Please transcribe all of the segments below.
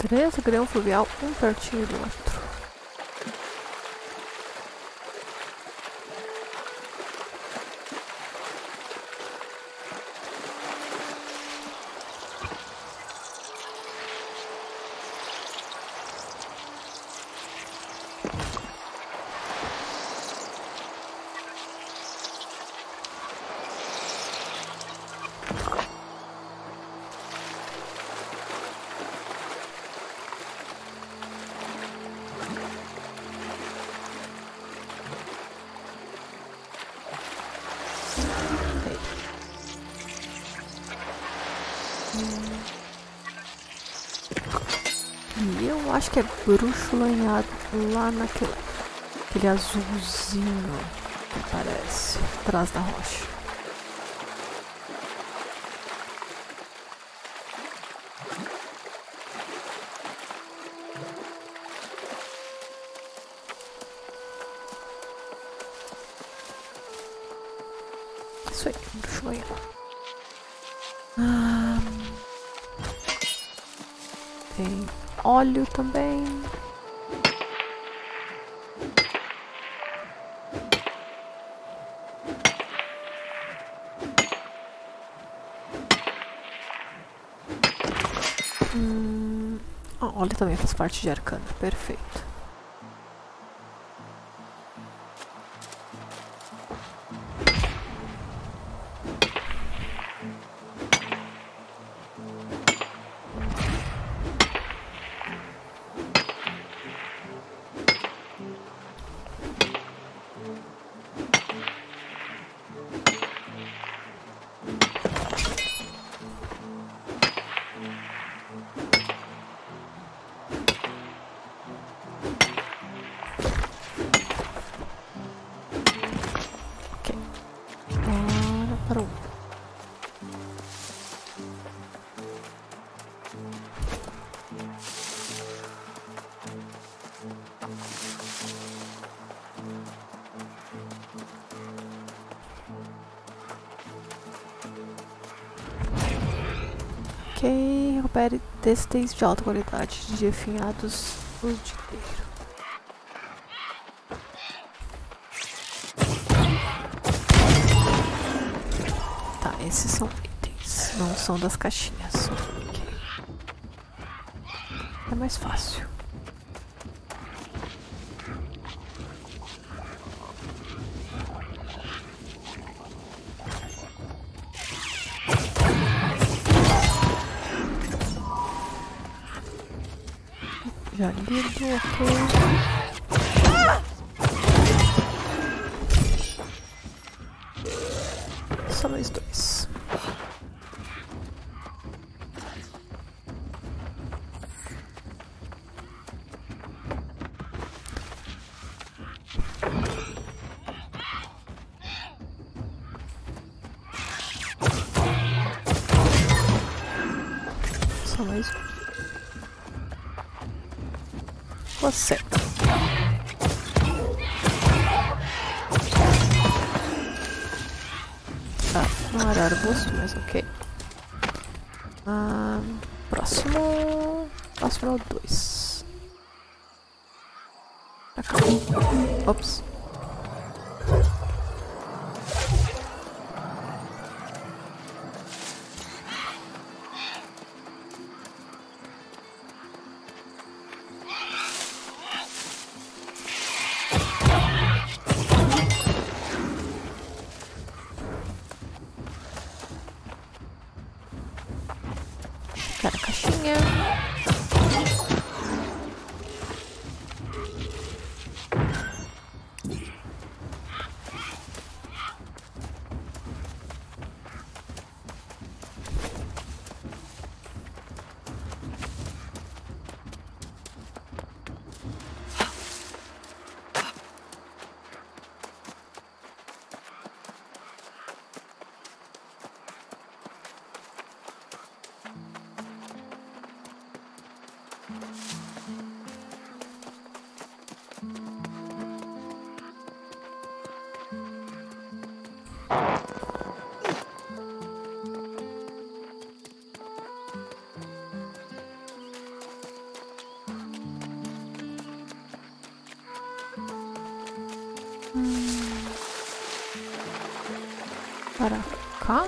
Beleza, grão fluvial, um pertinho do outro. E eu acho que é bruxo lanhado lá aquele azulzinho que aparece atrás da rocha. Isso aí, bruxo lanhado. Tem óleo também. Óleo também faz parte de arcana, perfeito. Ok, recupere têxteis de alta qualidade de definhados o dia inteiro. Tá, esses são itens, não são das caixinhas. Okay. É mais fácil. Já lido, ok. Só nós dois. Só mais um. Você. Tá, não era arbusto, mas ok. Próximo. Próximo é o 2. Pra cá. Ops. Quero a caixinha. Para cá.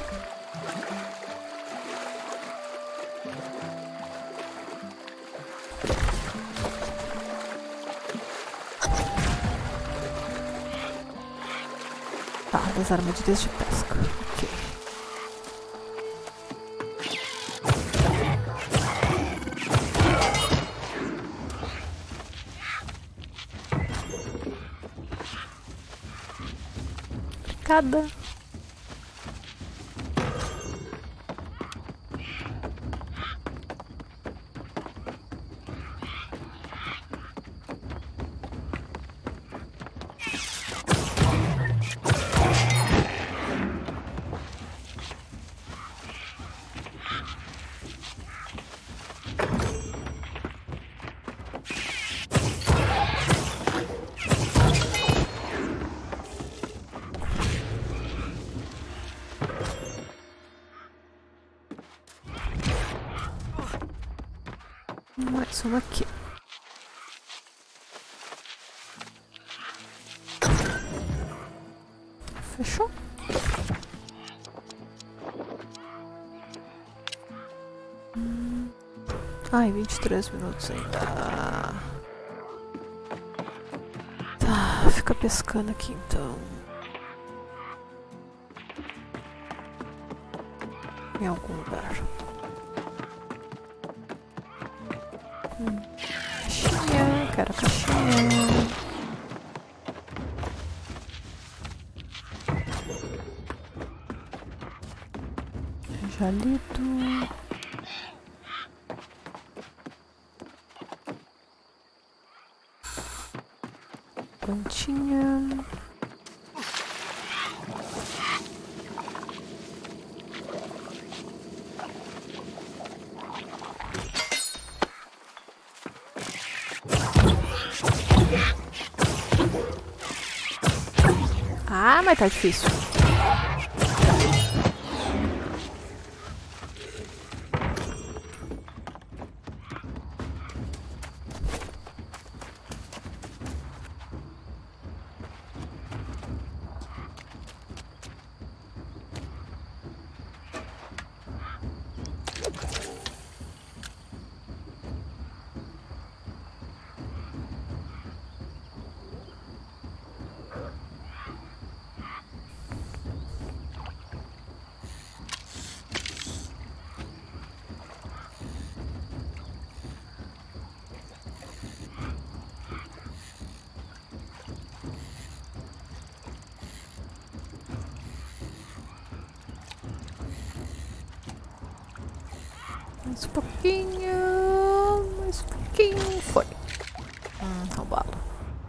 Tá, das armadilhas de pesca. Ok. Cada. Mais uma aqui. Fechou? Ai, 23 minutos ainda. Tá, fica pescando aqui então. Em algum lugar. Caixinha, quero caixinha. Já lido. Plantinha. Ah, mas tá difícil. Mais um pouquinho. Mais um pouquinho. Foi. Roubado.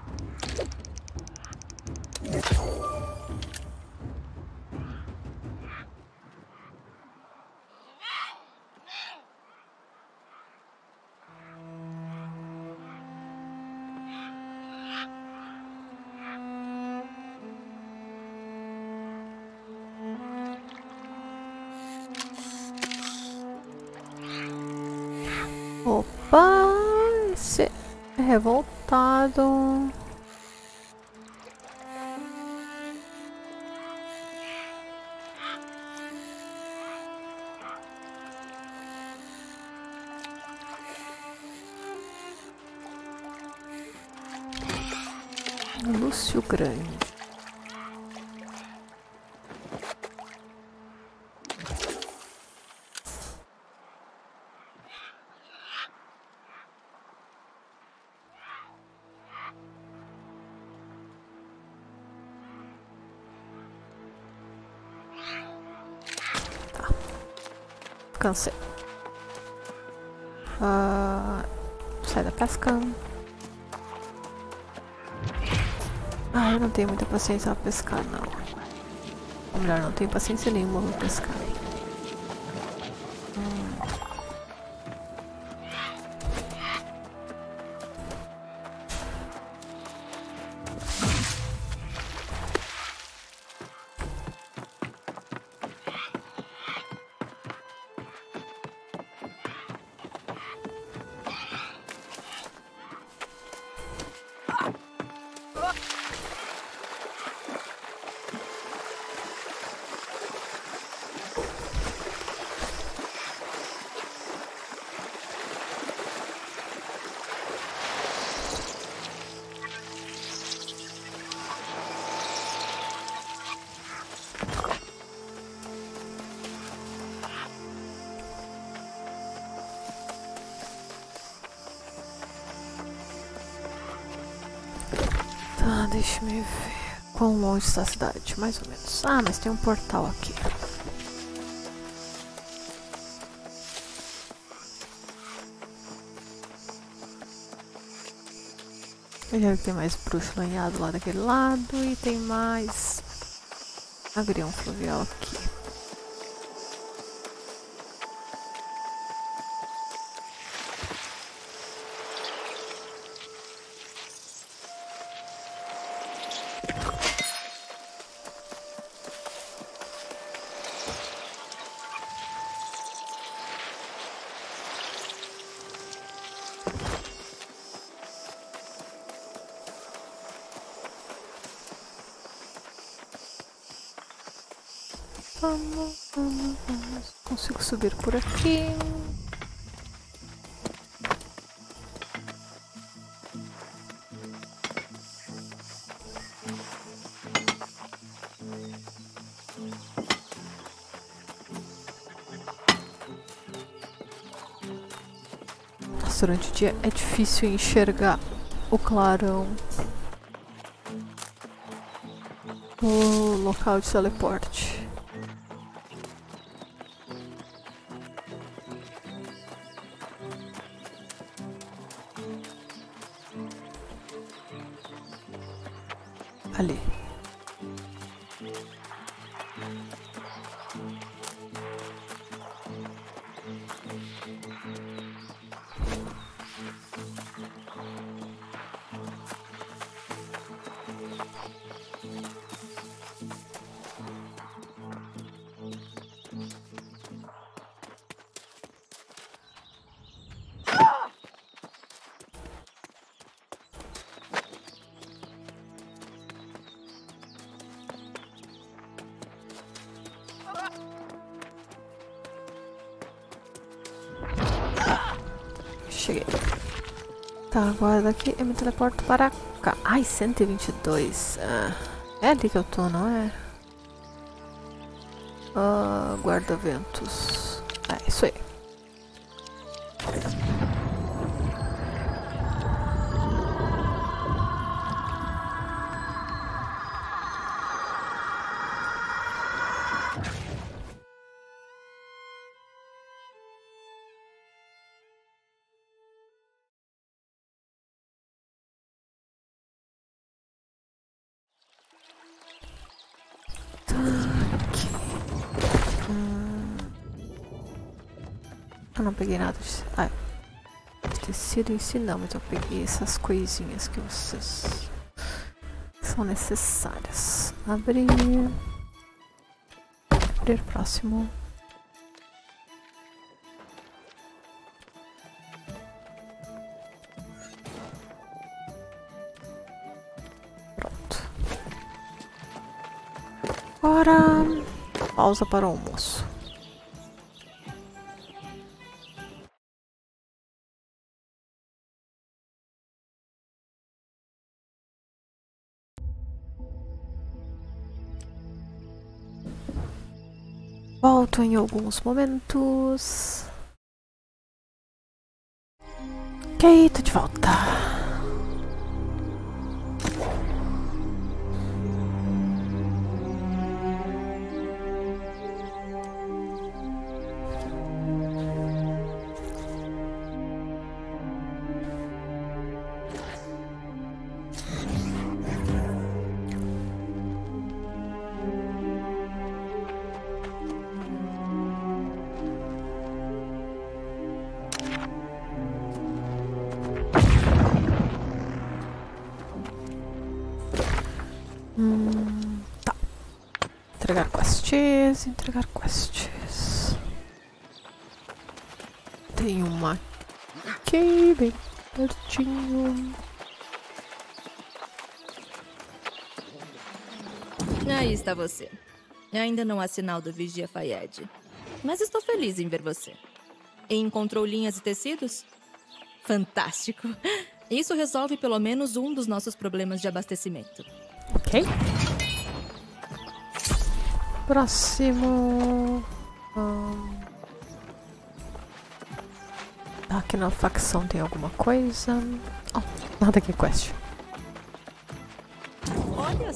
Opa, esse é revoltado. Lúcio Grande. Cansei. Sai da pesca. Eu não tenho muita paciência pra pescar, não. Ou melhor, não tenho paciência nenhuma pra pescar. Deixa-me ver. Quão longe está a cidade? Mais ou menos. Ah, mas tem um portal aqui. Eu já vi que tem mais bruxo lanhado lá daquele lado e tem mais agrião fluvial aqui. Vamos. Consigo subir por aqui. Nossa, durante o dia é difícil enxergar o clarão. O local de teleporte. Ali. Cheguei. Tá, agora daqui eu me teleporto para cá. Ai, 122. Ah, é ali que eu tô, não é? Guarda-ventos. É, isso aí. Eu não peguei nada de tecido em si não, mas eu peguei essas coisinhas que vocês são necessárias. Abrir. Abrir próximo. Pronto. Agora pausa para o almoço. Volto em alguns momentos. Ok, tô de volta. Tá. Entregar quests, entregar quests. Tem uma aqui, bem pertinho. Aí está você. Ainda não há sinal do Vigia Fayed, mas estou feliz em ver você. Encontrou linhas e tecidos? Fantástico! Isso resolve pelo menos um dos nossos problemas de abastecimento. Ok. Próximo. Aqui na facção tem alguma coisa? Oh, nada aqui, quest.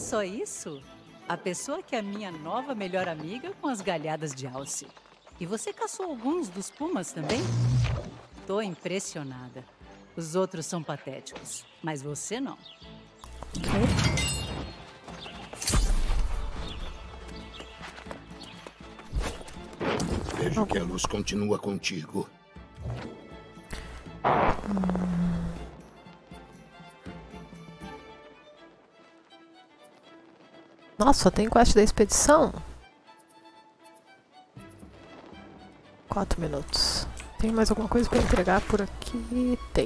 só isso? A pessoa que é a minha nova melhor amiga com as galhadas de alce. E você caçou alguns dos pumas também? Tô impressionada. Os outros são patéticos, mas você não. Vejo que a luz continua contigo. Nossa, só tem quest da expedição? 4 minutos. Tem mais alguma coisa pra entregar por aqui? Tem.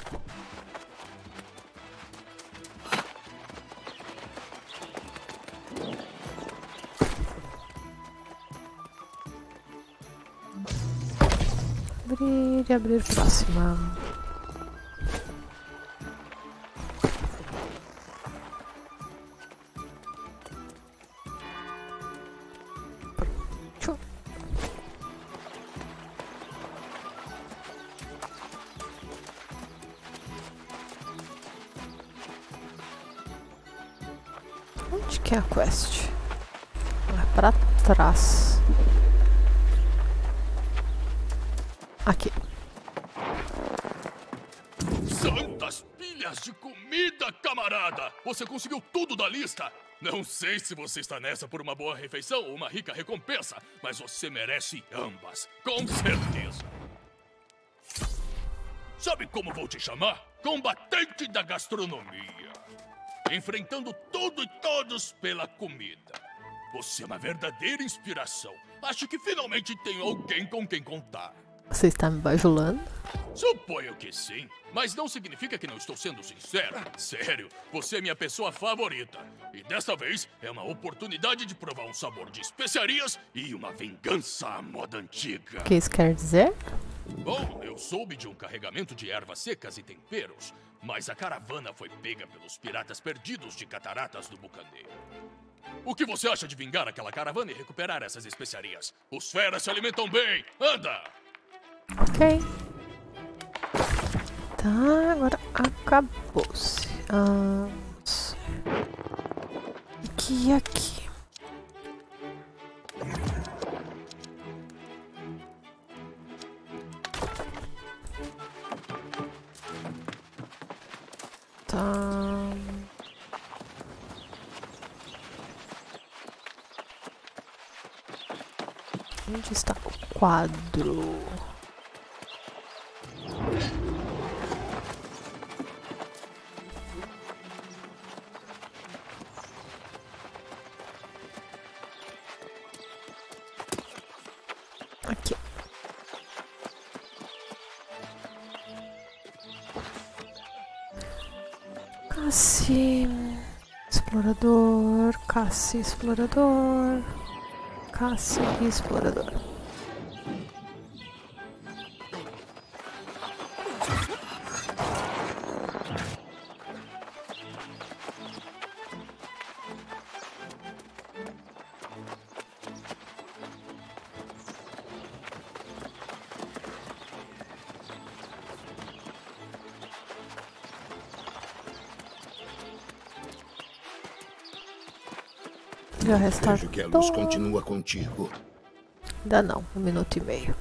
Abrir e abrir próxima. Tchum. Onde que é a quest? É pra trás. Aqui. Santas pilhas de comida, camarada! Você conseguiu tudo da lista? Não sei se você está nessa por uma boa refeição ou uma rica recompensa, mas você merece ambas, com certeza. Sabe como vou te chamar? Combatente da gastronomia. Enfrentando tudo e todos pela comida. Você é uma verdadeira inspiração. Acho que finalmente tenho alguém com quem contar. Você está me bajulando? Suponho que sim, mas não significa que não estou sendo sincero. Sério, você é minha pessoa favorita. E dessa vez é uma oportunidade de provar um sabor de especiarias e uma vingança à moda antiga. O que isso quer dizer? Bom, eu soube de um carregamento de ervas secas e temperos, mas a caravana foi pega pelos piratas perdidos de Cataratas do Bucaneiro. O que você acha de vingar aquela caravana e recuperar essas especiarias? Os feras se alimentam bem! Anda! Ok. Tá, agora acabou-se. Aqui e aqui. Tá. Onde está o quadro? Aqui. Casse explorador, casse explorador, casse explorador. Já restartou. Vejo que a luz continua contigo. Ainda não, 1 minuto e meio.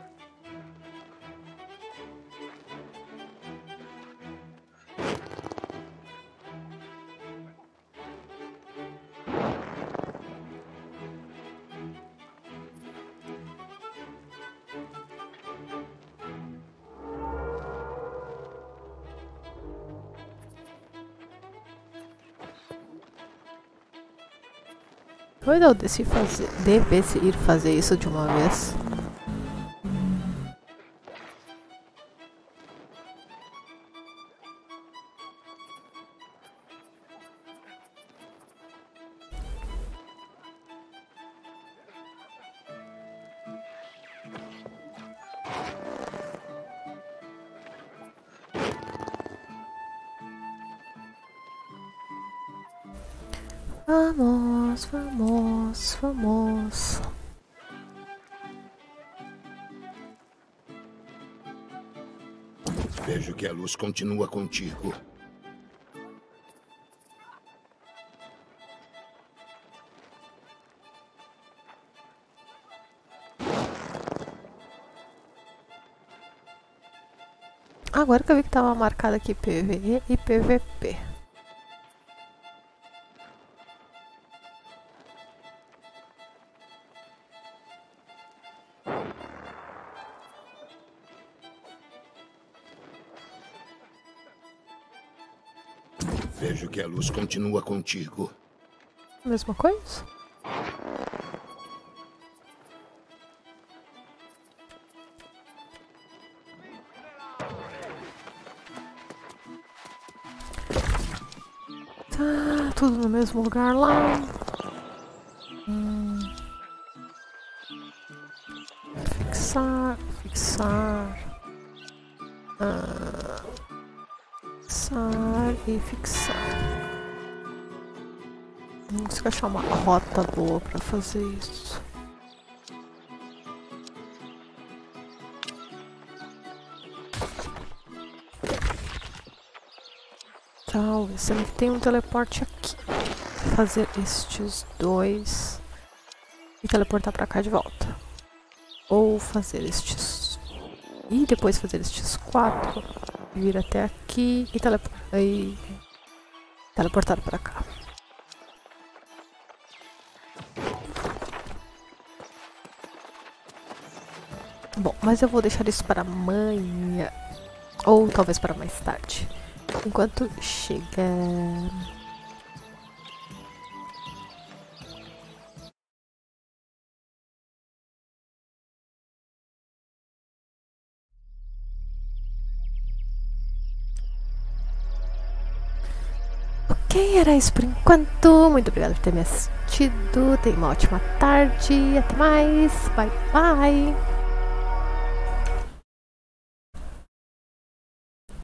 Eu devesse ir fazer isso de uma vez. Vamos, vamos, vamos. Vejo que a luz continua contigo. Agora que eu vi que tava marcado aqui PvE e PVP. Vejo que a luz continua contigo. Mesma coisa? Tá, tudo no mesmo lugar lá. Fixar, fixar. Fixar e fixar. Preciso achar uma rota boa pra fazer isso. Talvez sendo que tem um teleporte aqui. Vou fazer estes dois e teleportar pra cá de volta. Ou fazer estes e depois fazer estes 4, vir até aqui e teleportar pra cá. Bom, mas eu vou deixar isso para amanhã. Ou talvez para mais tarde. Enquanto chega... Ok, era isso por enquanto. Muito obrigada por ter me assistido. Tenha uma ótima tarde. Até mais. Bye, bye.